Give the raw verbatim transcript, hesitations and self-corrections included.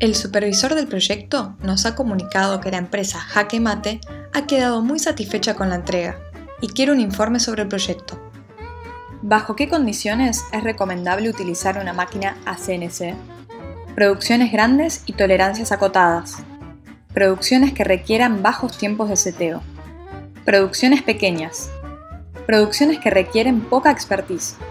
El supervisor del proyecto nos ha comunicado que la empresa Jaque Mate ha quedado muy satisfecha con la entrega y quiere un informe sobre el proyecto. ¿Bajo qué condiciones es recomendable utilizar una máquina A C N C? Producciones grandes y tolerancias acotadas. Producciones que requieran bajos tiempos de seteo. Producciones pequeñas. Producciones que requieren poca expertise.